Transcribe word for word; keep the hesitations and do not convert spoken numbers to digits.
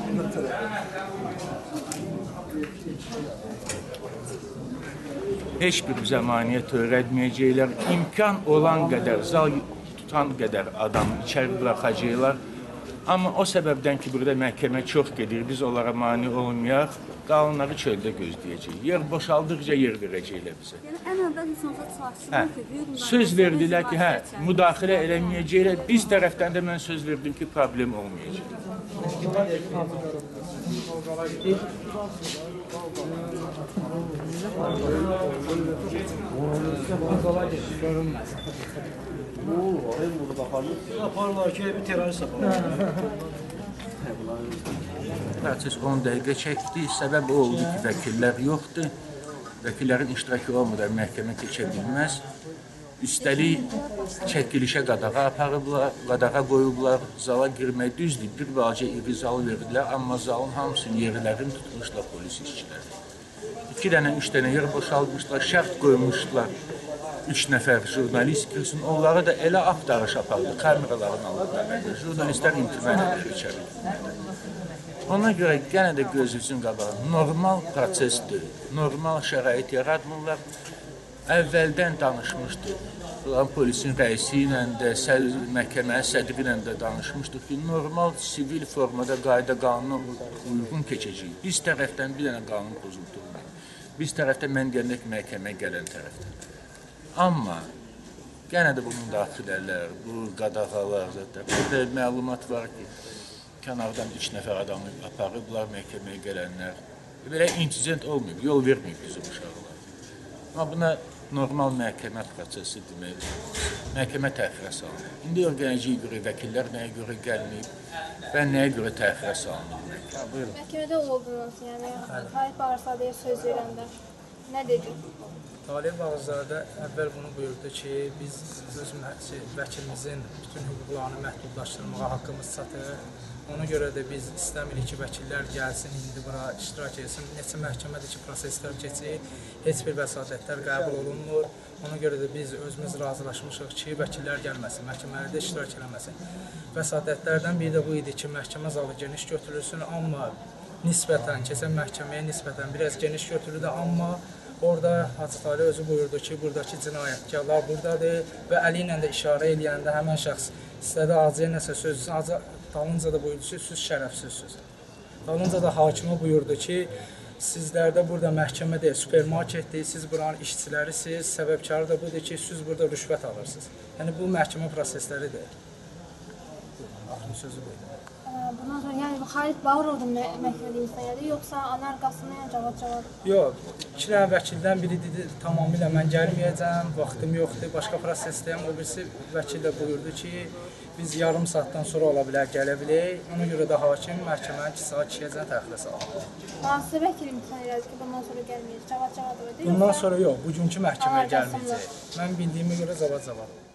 Heç bir zəmaniyyə törətməyəcəklər. İmkan olan qədər, zal tutan qədər adamı içəri buraxacaqlar. Amma o səbəbdən ki, burada məhkəmə çox gedir, biz onlara mane olmayaq, qalanları çöldə gözləyəcəyik. Yer boşaldıqca yer verəcəklər bizə. Yəni, ən əvvəl insanlar çalışsınlar ki, söz verdilər ki, hə, müdaxilə eləməyəcəklər. Biz tərəfdən də mən söz verdim ki, problem olmayacaq. Aparlar ki, bir terörist aparlar. Proses on dəqiqə çəkdi. Səbəb o oldu ki, vəkillər yoxdur. Vəkillərin iştirakı olmadan məhkəmə keçə bilməz. Üstəlik çəkilişə qadağa aparıblar, qadağa qoyublar, zala girmək düzdür. Bir balaca iri zal verdilər, amma zalın hamısının yerlərini tutmuşlar polis işçiləri. İki dənə, üç dənə yer boşalmışlar, şərt qoymuşlar. Üç nəfər jurnalist girsin, onlara da elə axtarış apardı, kameraların alındı. Jurnalistlər imtina edir içəri. Ona görə yenə də gözünüzün qabağı normal prosesdir, normal şərait yaratmırlar. Əvvəldən danışmışdı, polisin rəisi ilə də, məhkəmənin sədri ilə də danışmışdıq ki, normal sivil formada qayda qanuna uyğun keçəcək. Biz tərəfdən bir dənə qanun pozulduğunu, biz tərəfdən mən deyəndə ki, məhkəməyə gələn tərəfdən. Amma yenə də bu müdaxilələr, bu qadağalar, burada məlumat var ki, kənardan üç nəfər adamı aparıblar, məhkəməyə gələnlər. Belə insident olmayıb, yol verməyib bizim uşaqlar. Amma buna normal məhkəmə prosesi demək, məhkəmə təxirə salınır. İndi orqaniciyə görə vəkillər nəyə görə gəlməyib və nəyə görə təxirə salınır? Məhkəmədə oldunuz, yəni Talib Bağırzadəyə söz verəndə nə dedi? Talib Bağırzadə əvvəl bunu buyurdu ki, biz öz vəkilimizin bütün hüquqlarını məhdudlaşdırmağa haqqımız çatır. Ona görə də biz istəmirik ki, vəkillər gəlsin, indi bura iştirak etsin. Neçə məhkəmədir ki, proseslər keçir, heç bir vəsatətlər qəbul olunmur. Ona görə də biz özümüz razılaşmışıq ki, vəkillər gəlməsin, məhkəmələrdə iştirak eləməsin. Vəsatətlərdən biri də bu idi ki, məhkəmə zalı geniş götürülsün, amma nisbətən, keçən məhkəməyə nisbətən biraz geniş götürüldü, amma orada Hacı Talib özü buyurdu ki, buradakı cinayətkarlar buradadır və əli ilə də işarə eləyəndə həmən şəxs istədi acıya nəsə söz, acı dalınca da buyurdu ki, siz şərəfsizsiniz. Dalınca da hakimə buyurdu ki, sizlərdə burada məhkəmə deyil, supermarketdir, siz buranın işçilərisiz, səbəbkarı da budur ki, siz burada rüşvət alırsınız. Yəni, bu məhkəmə prosesləri deyil. Axırın sözü buyurdu. Bundan sonra, yəni, Xalid Bağırov da məhkəmədə imza edir, yoxsa ana arqasından cavab cavab? Yox, iki dənə vəkildən biri dedi, tamamilə mən gəlməyəcəm, vaxtım yoxdur, başqa prosesdəyəm. O birisi vəkil də buyurdu ki, biz yarım saatdan sonra ola bilər, gələ bilək. Ona görə də hakim məhkəmənin iki saat ikiyə təxirə saldı. Hansı vəkil imza edir ki, bundan sonra gəlməyəcək, cavab cavab edir? Bundan sonra yox, bugünkü məhkəməyə gəlməyəcək. Mən bildiyimə görə cavab cavab.